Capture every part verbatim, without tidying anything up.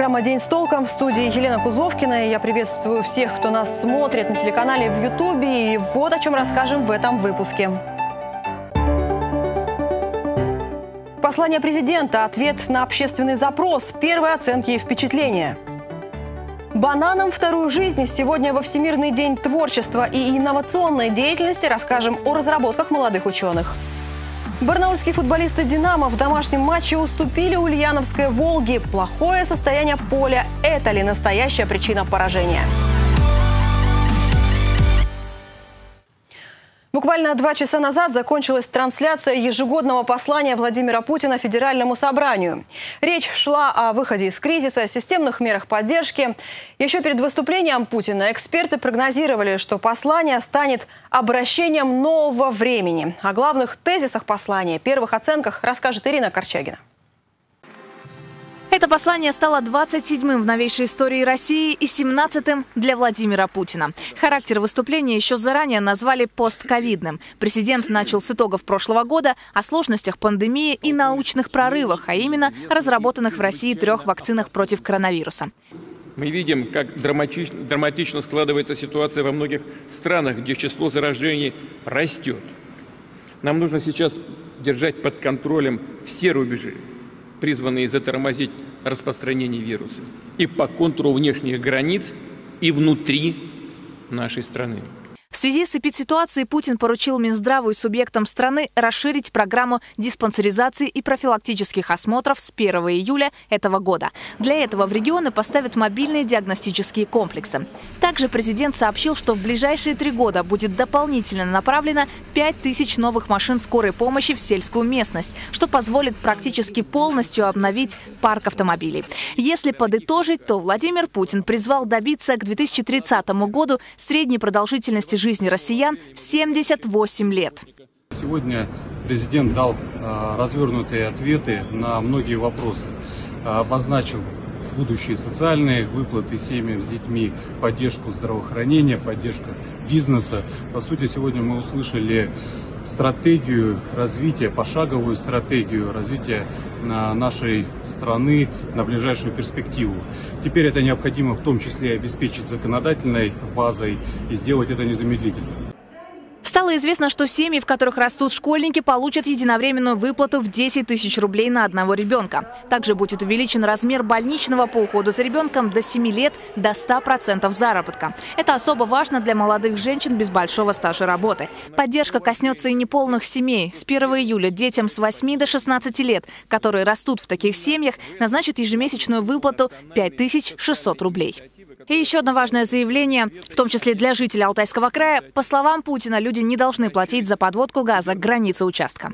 Программа «День с толком», в студии Елена Кузовкина. Я приветствую всех, кто нас смотрит на телеканале в Ютубе. И вот о чем расскажем в этом выпуске. Послание президента, ответ на общественный запрос, первые оценки и впечатления. Бананам вторую жизнь. Сегодня во Всемирный день творчества и инновационной деятельности расскажем о разработках молодых ученых. Барнаульские футболисты «Динамо» в домашнем матче уступили ульяновской «Волге». Плохое состояние поля – это ли настоящая причина поражения? Буквально два часа назад закончилась трансляция ежегодного послания Владимира Путина Федеральному собранию. Речь шла о выходе из кризиса, системных мерах поддержки. Еще перед выступлением Путина эксперты прогнозировали, что послание станет обращением нового времени. О главных тезисах послания, первых оценках расскажет Ирина Корчагина. Это послание стало двадцать седьмым в новейшей истории России и семнадцатым для Владимира Путина. Характер выступления еще заранее назвали постковидным. Президент начал с итогов прошлого года, о сложностях пандемии и научных прорывах, а именно разработанных в России трех вакцинах против коронавируса. Мы видим, как драматично, драматично складывается ситуация во многих странах, где число заражений растет. Нам нужно сейчас держать под контролем все рубежи, призванные затормозить распространение вируса и по контуру внешних границ, и внутри нашей страны. В связи с эпидситуацией Путин поручил Минздраву и субъектам страны расширить программу диспансеризации и профилактических осмотров с первого июля этого года. Для этого в регионы поставят мобильные диагностические комплексы. Также президент сообщил, что в ближайшие три года будет дополнительно направлено пять тысяч новых машин скорой помощи в сельскую местность, что позволит практически полностью обновить парк автомобилей. Если подытожить, то Владимир Путин призвал добиться к две тысячи тридцатому году средней продолжительности жизни россиян в семьдесят восемь лет. Сегодня президент дал а, развернутые ответы на многие вопросы. А, обозначил будущие социальные выплаты семьям с детьми, поддержку здравоохранения, поддержку бизнеса. По сути, сегодня мы услышали стратегию развития, пошаговую стратегию развития нашей страны на ближайшую перспективу. Теперь это необходимо в том числе обеспечить законодательной базой и сделать это незамедлительно. Стало известно, что семьи, в которых растут школьники, получат единовременную выплату в десять тысяч рублей на одного ребенка. Также будет увеличен размер больничного по уходу за ребенком до семи лет до ста процентов заработка. Это особо важно для молодых женщин без большого стажа работы. Поддержка коснется и неполных семей. С первого июля детям с восьми до шестнадцати лет, которые растут в таких семьях, назначат ежемесячную выплату пять тысяч шестьсот рублей. И еще одно важное заявление, в том числе для жителей Алтайского края. По словам Путина, люди не должны платить за подводку газа к границе участка.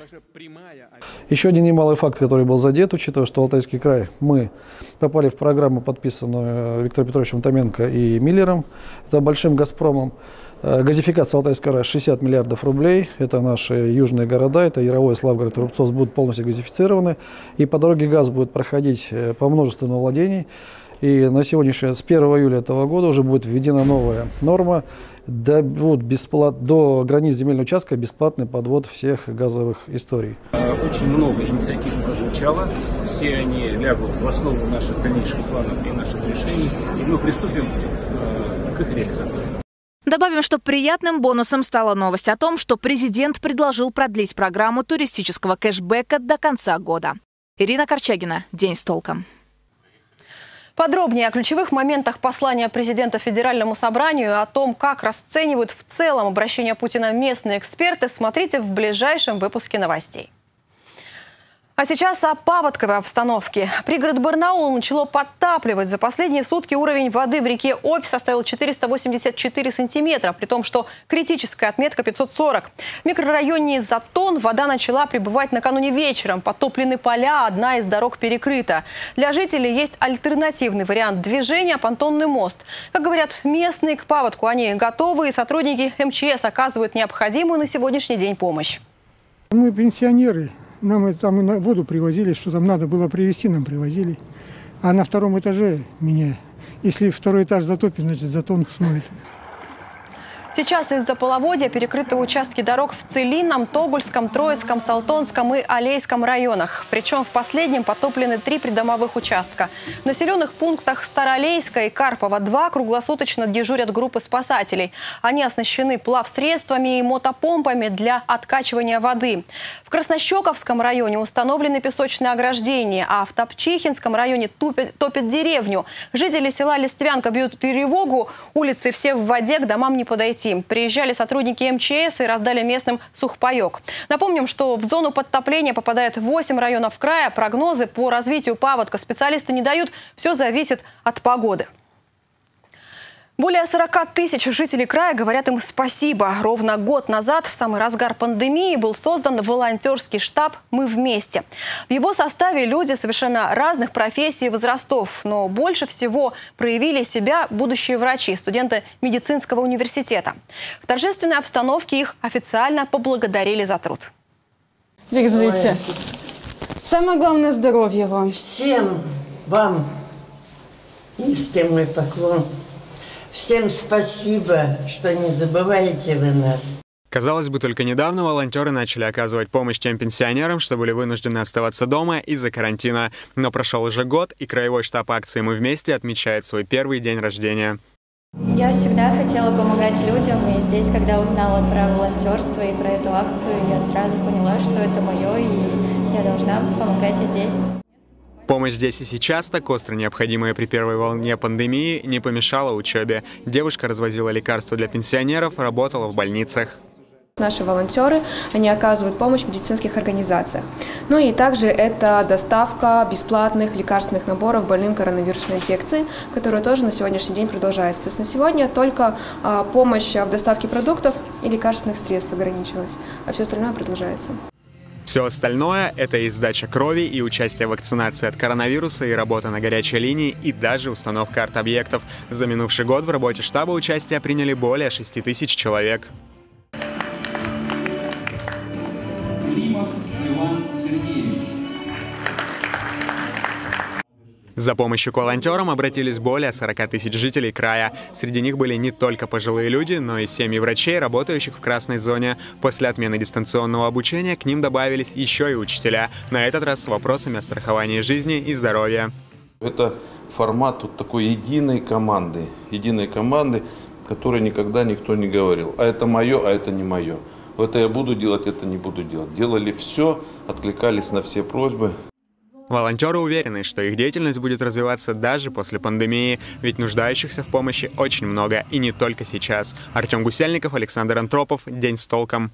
Еще один немалый факт, который был задет, учитывая, что Алтайский край, мы попали в программу, подписанную Виктором Петровичем Томенко и Миллером, это большим «Газпромом». Газификация Алтайского края шестьдесят миллиардов рублей. Это наши южные города, это Яровой, Славгород, Рубцовск будут полностью газифицированы. И по дороге газ будет проходить по множеству владений. И на сегодняшний, с первого июля этого года уже будет введена новая норма. До, вот, бесплат, до границ земельного участка бесплатный подвод всех газовых историй. Очень много инициатив прозвучало. Все они лягут в основу наших дальнейших планов и наших решений. И мы приступим э, к их реализации. Добавим, что приятным бонусом стала новость о том, что президент предложил продлить программу туристического кэшбэка до конца года. Ирина Корчагина. День с толком. Подробнее о ключевых моментах послания президента Федеральному собранию и о том, как расценивают в целом обращение Путина местные эксперты, смотрите в ближайшем выпуске новостей. А сейчас о паводковой обстановке. Пригород Барнаула начало подтапливать. За последние сутки уровень воды в реке Обь составил четыреста восемьдесят четыре сантиметра, при том, что критическая отметка пятьсот сорок. В микрорайоне Затон вода начала прибывать накануне вечером. Подтоплены поля, одна из дорог перекрыта. Для жителей есть альтернативный вариант движения – понтонный мост. Как говорят местные, к паводку они готовы, и сотрудники эм че эс оказывают необходимую на сегодняшний день помощь. Мы пенсионеры. Нам там воду привозили, что там надо было привезти, нам привозили. А на втором этаже меня, если второй этаж затопит, значит затон смоет. Сейчас из-за половодья перекрыты участки дорог в Целинном, Тогульском, Троицком, Салтонском и Алейском районах. Причем в последнем потоплены три придомовых участка. В населенных пунктах Староалейска и Карпова-два круглосуточно дежурят группы спасателей. Они оснащены плавсредствами и мотопомпами для откачивания воды. В Краснощековском районе установлены песочные ограждения, а в Топчихинском районе топят, топят деревню. Жители села Листвянка бьют тревогу, улицы все в воде, к домам не подойти. Приезжали сотрудники эм че эс и раздали местным сухпайок. Напомним, что в зону подтопления попадает восемь районов края. Прогнозы по развитию паводка специалисты не дают. Все зависит от погоды. Более сорока тысяч жителей края говорят им спасибо. Ровно год назад, в самый разгар пандемии, был создан волонтерский штаб «Мы вместе». В его составе люди совершенно разных профессий и возрастов. Но больше всего проявили себя будущие врачи, студенты медицинского университета. В торжественной обстановке их официально поблагодарили за труд. Держите. Самое главное – здоровье вам. Всем вам низкий мой поклон. Всем спасибо, что не забываете вы нас. Казалось бы, только недавно волонтеры начали оказывать помощь тем пенсионерам, что были вынуждены оставаться дома из-за карантина. Но прошел уже год, и краевой штаб акции «Мы вместе» отмечает свой первый день рождения. Я всегда хотела помогать людям, и здесь, когда узнала про волонтерство и про эту акцию, я сразу поняла, что это мое, и я должна помогать и здесь. Помощь здесь и сейчас, так остро необходимая при первой волне пандемии, не помешала учебе. Девушка развозила лекарства для пенсионеров, работала в больницах. Наши волонтеры, они оказывают помощь в медицинских организациях. Ну и также это доставка бесплатных лекарственных наборов больным коронавирусной инфекцией, которая тоже на сегодняшний день продолжается. То есть на сегодня только а, помощь в доставке продуктов и лекарственных средств ограничилась, а все остальное продолжается. Все остальное – это и сдача крови, и участие в вакцинации от коронавируса, и работа на горячей линии, и даже установка арт-объектов. За минувший год в работе штаба участие приняли более шести тысяч человек. За помощью к волонтерам обратились более сорока тысяч жителей края. Среди них были не только пожилые люди, но и семьи врачей, работающих в красной зоне. После отмены дистанционного обучения к ним добавились еще и учителя. На этот раз с вопросами о страховании жизни и здоровья. Это формат вот такой единой команды. Единой команды, которой никогда никто не говорил. А это мое, а это не мое. Это я буду делать, это не буду делать. Делали все, откликались на все просьбы. Волонтеры уверены, что их деятельность будет развиваться даже после пандемии, ведь нуждающихся в помощи очень много, и не только сейчас. Артем Гусельников, Александр Антропов. День с толком.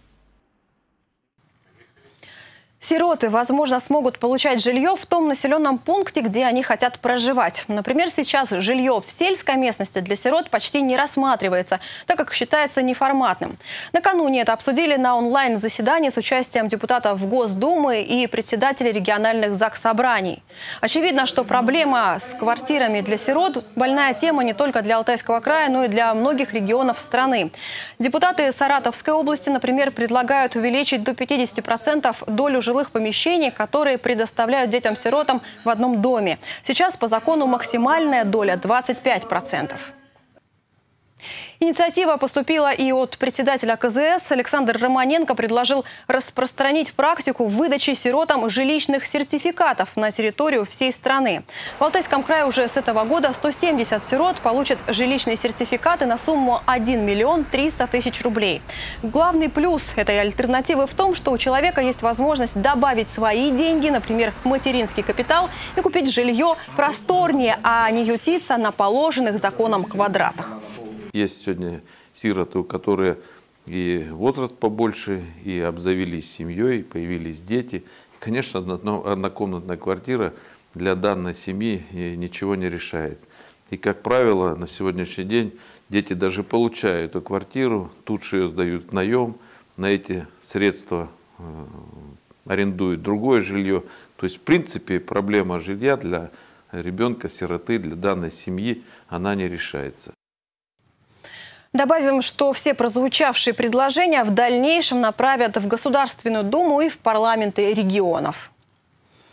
Сироты, возможно, смогут получать жилье в том населенном пункте, где они хотят проживать. Например, сейчас жилье в сельской местности для сирот почти не рассматривается, так как считается неформатным. Накануне это обсудили на онлайн-заседании с участием депутатов Госдумы и председателей региональных заксобраний. Очевидно, что проблема с квартирами для сирот – больная тема не только для Алтайского края, но и для многих регионов страны. Депутаты Саратовской области, например, предлагают увеличить до пятидесяти процентов долю жилых помещений, которые предоставляют детям-сиротам в одном доме. Сейчас по закону максимальная доля двадцать пять процентов. Инициатива поступила и от председателя ка зэ эс. Александр Романенко предложил распространить практику выдачи сиротам жилищных сертификатов на территорию всей страны. В Алтайском крае уже с этого года сто семьдесят сирот получат жилищные сертификаты на сумму один миллион триста тысяч рублей. Главный плюс этой альтернативы в том, что у человека есть возможность добавить свои деньги, например, материнский капитал, и купить жилье просторнее, а не ютиться на положенных законом квадратах. Есть сегодня сироты, у которых и возраст побольше, и обзавелись семьей, появились дети. Конечно, однокомнатная квартира для данной семьи ничего не решает. И, как правило, на сегодняшний день дети даже получают эту квартиру, тут же ее сдают в наем, на эти средства арендуют другое жилье. То есть, в принципе, проблема жилья для ребенка, сироты, для данной семьи, она не решается. Добавим, что все прозвучавшие предложения в дальнейшем направят в Государственную Думу и в парламенты регионов.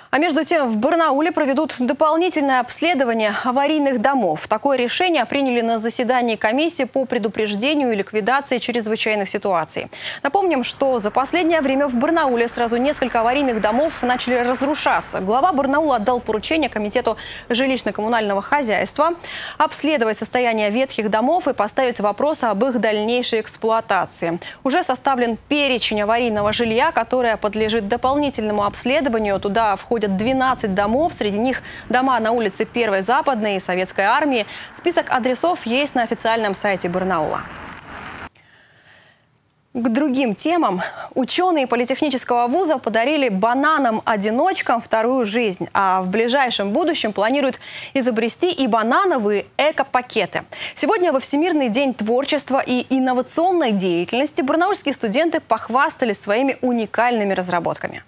А между тем в Барнауле проведут дополнительное обследование аварийных домов. Такое решение приняли на заседании комиссии по предупреждению и ликвидации чрезвычайных ситуаций. Напомним, что за последнее время в Барнауле сразу несколько аварийных домов начали разрушаться. Глава Барнаула отдал поручение Комитету жилищно-коммунального хозяйства обследовать состояние ветхих домов и поставить вопрос об их дальнейшей эксплуатации. Уже составлен перечень аварийного жилья, которое подлежит дополнительному обследованию. Туда входит двенадцать домов, среди них дома на улице Первой Западной и Советской армии. Список адресов есть на официальном сайте Барнаула. К другим темам. Ученые политехнического вуза подарили бананам-одиночкам вторую жизнь, а в ближайшем будущем планируют изобрести и банановые эко-пакеты. Сегодня во Всемирный день творчества и инновационной деятельности барнаульские студенты похвастались своими уникальными разработками.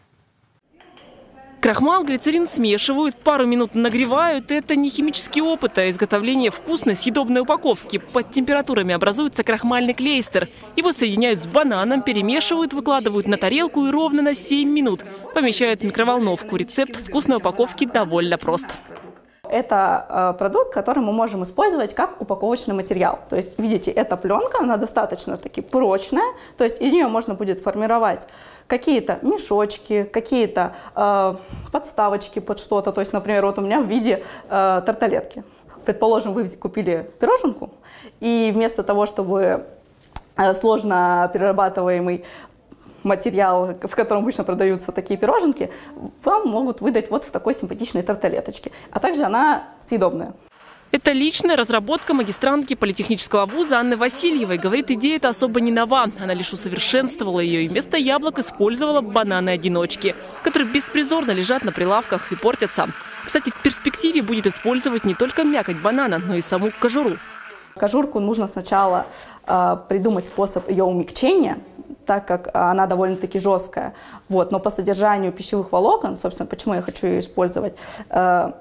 Крахмал, глицерин смешивают, пару минут нагревают. Это не химический опыт, а изготовление вкусной съедобной упаковки. Под температурами образуется крахмальный клейстер. Его соединяют с бананом, перемешивают, выкладывают на тарелку и ровно на семь минут помещают в микроволновку. Рецепт вкусной упаковки довольно прост. Это э, продукт, который мы можем использовать как упаковочный материал. То есть, видите, эта пленка, она достаточно-таки прочная. То есть из нее можно будет формировать какие-то мешочки, какие-то э, подставочки под что-то. То есть, например, вот у меня в виде э, тарталетки. Предположим, вы купили пироженку, и вместо того, чтобы э, сложно перерабатываемый материал, в котором обычно продаются такие пироженки, вам могут выдать вот в такой симпатичной тарталеточке. А также она съедобная. Это личная разработка магистрантки политехнического вуза Анны Васильевой. Говорит, идея эта особо не нова. Она лишь усовершенствовала ее и вместо яблок использовала бананы-одиночки, которые беспризорно лежат на прилавках и портятся. Кстати, в перспективе будет использовать не только мякоть банана, но и саму кожуру. Кожурку нужно сначала э, придумать способ ее умягчения, так как она довольно-таки жесткая. Вот. Но по содержанию пищевых волокон, собственно, почему я хочу ее использовать, э,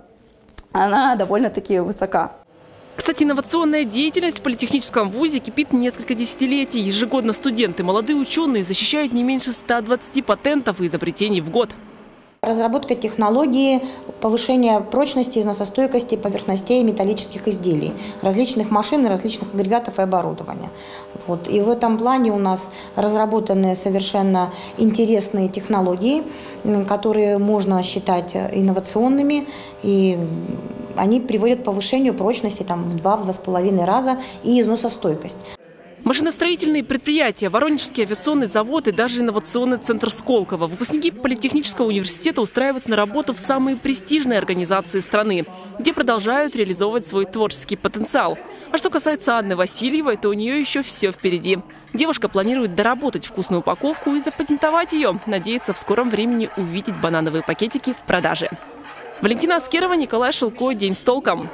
она довольно-таки высока. Кстати, инновационная деятельность в политехническом вузе кипит несколько десятилетий. Ежегодно студенты, молодые ученые защищают не меньше ста двадцати патентов и изобретений в год. Разработка технологии повышения прочности, износостойкости поверхностей металлических изделий, различных машин, различных агрегатов и оборудования. Вот. И в этом плане у нас разработаны совершенно интересные технологии, которые можно считать инновационными, и они приводят к повышению прочности там, в два-два с половиной раза и износостойкость. Машиностроительные предприятия, Воронежский авиационный завод и даже инновационный центр Сколково. Выпускники политехнического университета устраиваются на работу в самые престижные организации страны, где продолжают реализовывать свой творческий потенциал. А что касается Анны Васильевой, то у нее еще все впереди. Девушка планирует доработать вкусную упаковку и запатентовать ее. Надеется в скором времени увидеть банановые пакетики в продаже. Валентина Аскерова, Николай Шилко. День с толком.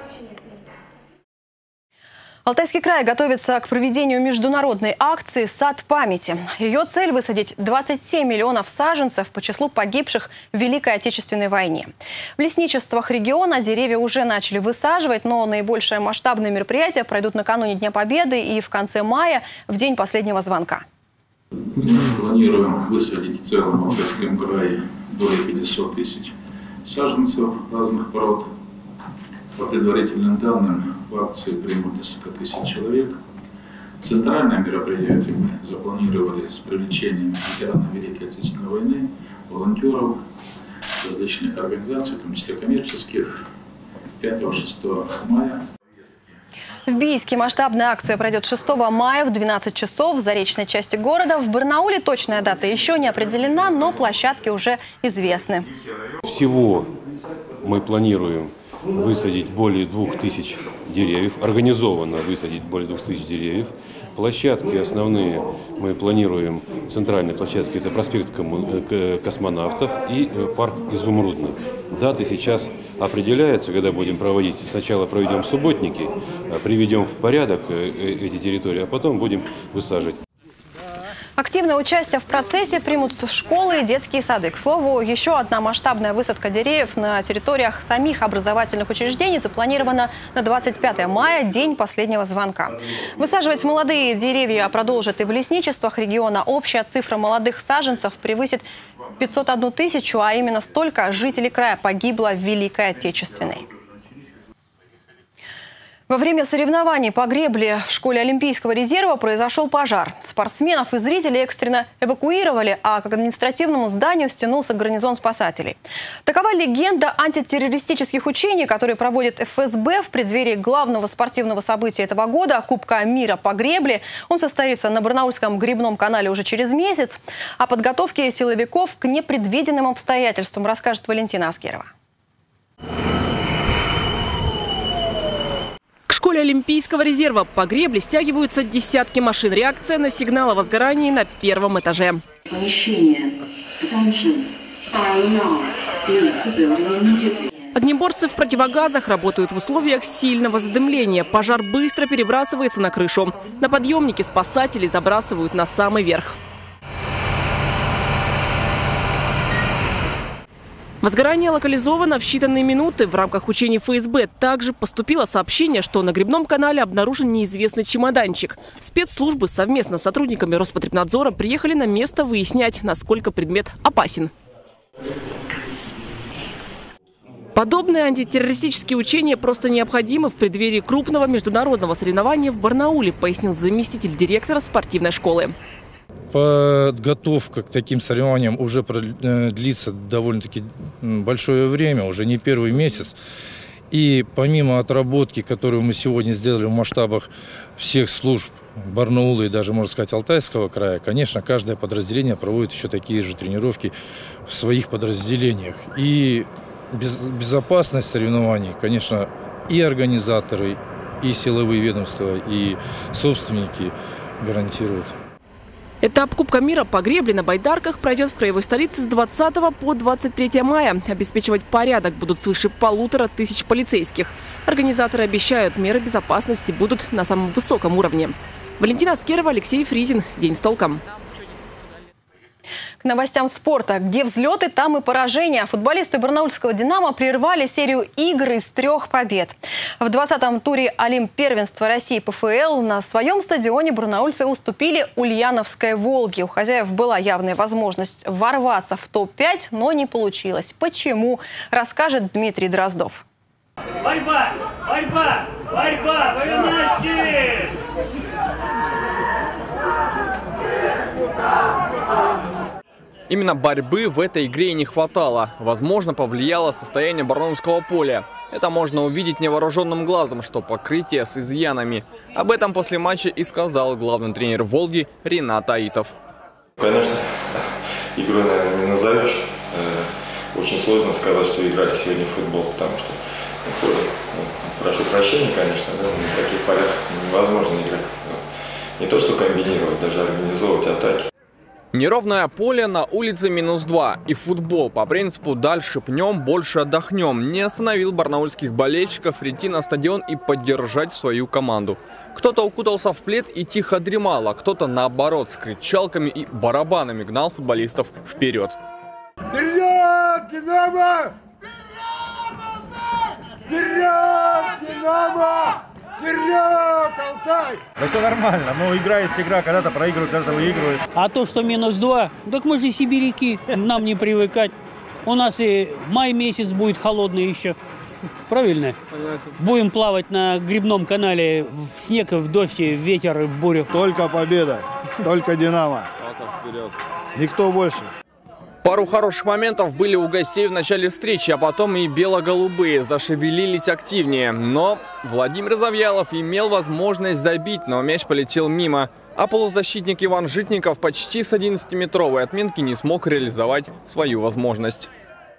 Алтайский край готовится к проведению международной акции «Сад памяти». Ее цель – высадить двадцать семь миллионов саженцев по числу погибших в Великой Отечественной войне. В лесничествах региона деревья уже начали высаживать, но наибольшие масштабные мероприятия пройдут накануне Дня Победы и в конце мая, в день последнего звонка. Мы планируем высадить в целом в Алтайском крае более пятисот тысяч саженцев разных пород. По предварительным данным, в акции примут несколько тысяч человек. Центральное мероприятие мы запланировали с привлечением ветеранов Великой Отечественной войны, волонтеров, различных организаций, в том числе коммерческих, пятого-шестого мая. В Бийске масштабная акция пройдет шестого мая в двенадцать часов в заречной части города. В Барнауле точная дата еще не определена, но площадки уже известны. Всего мы планируем высадить более двух тысяч деревьев, организованно высадить более двух тысяч деревьев. Площадки основные мы планируем, центральные площадки – это проспект Космонавтов и парк Изумрудный. Даты сейчас определяются, когда будем проводить. Сначала проведем субботники, приведем в порядок эти территории, а потом будем высаживать. Активное участие в процессе примут школы и детские сады. К слову, еще одна масштабная высадка деревьев на территориях самих образовательных учреждений запланирована на двадцать пятое мая, день последнего звонка. Высаживать молодые деревья продолжат и в лесничествах региона. Общая цифра молодых саженцев превысит пятьсот одну тысячу, а именно столько жителей края погибло в Великой Отечественной. Во время соревнований по гребле в школе Олимпийского резерва произошел пожар. Спортсменов и зрителей экстренно эвакуировали, а к административному зданию стянулся гарнизон спасателей. Такова легенда антитеррористических учений, которые проводит эф эс бэ в преддверии главного спортивного события этого года – Кубка мира по гребле. Он состоится на Барнаульском гребном канале уже через месяц. О подготовке силовиков к непредвиденным обстоятельствам расскажет Валентина Аскерова. В школе Олимпийского резерва по гребле стягиваются десятки машин. Реакция на сигнал о возгорании на первом этаже. Огнеборцы в противогазах работают в условиях сильного задымления. Пожар быстро перебрасывается на крышу. На подъемнике спасатели забрасывают на самый верх. Возгорание локализовано в считанные минуты. В рамках учений эф эс бэ также поступило сообщение, что на гребном канале обнаружен неизвестный чемоданчик. Спецслужбы совместно с сотрудниками Роспотребнадзора приехали на место выяснять, насколько предмет опасен. Подобные антитеррористические учения просто необходимы в преддверии крупного международного соревнования в Барнауле, пояснил заместитель директора спортивной школы. Подготовка к таким соревнованиям уже длится довольно-таки большое время, уже не первый месяц. И помимо отработки, которую мы сегодня сделали в масштабах всех служб Барнаула и даже, можно сказать, Алтайского края, конечно, каждое подразделение проводит еще такие же тренировки в своих подразделениях. И безопасность соревнований, конечно, и организаторы, и силовые ведомства, и собственники гарантируют. Этап Кубка мира по гребле на байдарках пройдет в краевой столице с двадцатого по двадцать третье мая. Обеспечивать порядок будут свыше полутора тысяч полицейских. Организаторы обещают, меры безопасности будут на самом высоком уровне. Валентина Аскерова, Алексей Фризин. День с толком. К новостям спорта. Где взлеты, там и поражения. Футболисты барнаульского «Динамо» прервали серию игр из трех побед. В двадцатом туре Олимп-первенства России пэ эф эл на своем стадионе барнаульцы уступили Ульяновской «Волге». У хозяев была явная возможность ворваться в топ пять, но не получилось. Почему, расскажет Дмитрий Дроздов. Борьба! Борьба! Борьба! Войнашки! Именно борьбы в этой игре и не хватало. Возможно, повлияло состояние барнаульского поля. Это можно увидеть невооруженным глазом, что покрытие с изъянами. Об этом после матча и сказал главный тренер «Волги» Ринат Аитов. Конечно, игрой, наверное, не назовешь. Очень сложно сказать, что играли сегодня в футбол, потому что, ну, прошу прощения, конечно, да, на таких полях невозможно играть. Не то, что комбинировать, даже организовывать атаки. Неровное поле, на улице минус два. И футбол по принципу «дальше пнем, больше отдохнем» не остановил барнаульских болельщиков прийти на стадион и поддержать свою команду. Кто-то укутался в плед и тихо дремал, а кто-то наоборот с кричалками и барабанами гнал футболистов вперед. Вперед, Динамо! Вперед, Динамо! Вперед, Алтай! Да все нормально, но игра есть игра, когда-то проигрывают, когда-то выигрывают. А то, что минус два, так мы же сибиряки, нам не привыкать. У нас и май месяц будет холодный еще. Правильно? Будем плавать на гребном канале в снег, в дождь, в ветер, в бурю. Только победа, только Динамо. Никто больше. Пару хороших моментов были у гостей в начале встречи, а потом и бело-голубые зашевелились активнее. Но Владимир Завьялов имел возможность забить, но мяч полетел мимо. А полузащитник Иван Житников почти с одиннадцатиметровой отметки не смог реализовать свою возможность.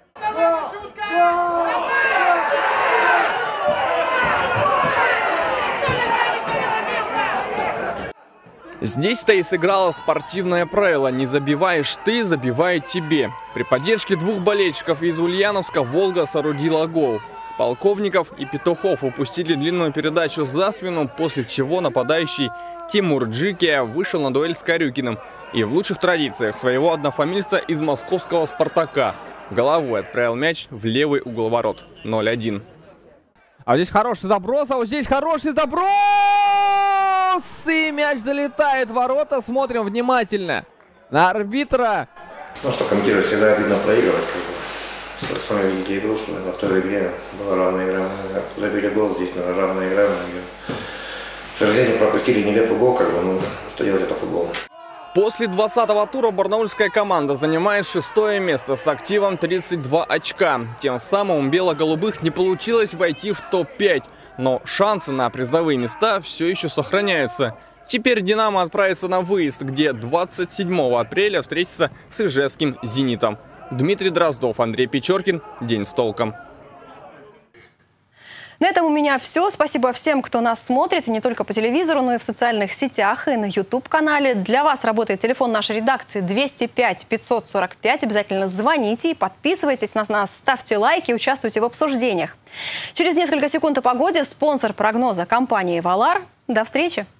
Здесь-то и сыграло спортивное правило «не забиваешь ты, забивает тебе». При поддержке двух болельщиков из Ульяновска «Волга» соорудила гол. Полковников и Петухов упустили длинную передачу за спину, после чего нападающий Тимур Джикия вышел на дуэль с Карюкиным И в лучших традициях своего однофамильца из московского «Спартака» головой отправил мяч в левый угол ворот. ноль один. А вот здесь хороший заброс, а вот здесь хороший заброс! И мяч залетает в ворота. Смотрим внимательно на арбитра. Ну что, комментировать всегда обидно проигрывать. Как бы. Сами видите игру, что во второй игре была равная игра. Мы забили гол, здесь наверное, равная игра. К сожалению, пропустили нелепый гол, как бы, ну, что делать, это футбол. После двадцатого тура барнаульская команда занимает шестое место с активом тридцать два очка. Тем самым у бело-голубых не получилось войти в топ пять. Но шансы на призовые места все еще сохраняются. Теперь «Динамо» отправится на выезд, где двадцать седьмого апреля встретится с ижевским «Зенитом». Дмитрий Дроздов, Андрей Печоркин. День с толком. На этом у меня все. Спасибо всем, кто нас смотрит, и не только по телевизору, но и в социальных сетях, и на ютуб-канале. Для вас работает телефон нашей редакции двести пять пятьсот сорок пять. Обязательно звоните и подписывайтесь на нас, ставьте лайки, участвуйте в обсуждениях. Через несколько секунд о погоде. Спонсор прогноза — компания «Валар». До встречи!